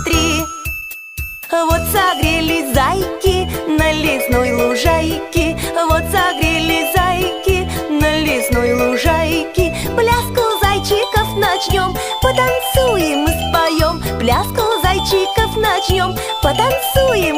три. Вот согрелись зайки на лесной лужайке, вот согрелись зайки на лесной лужайке. Пляску зайчиков начнем, потанцуем и споем. Пляску зайчиков начнем, потанцуем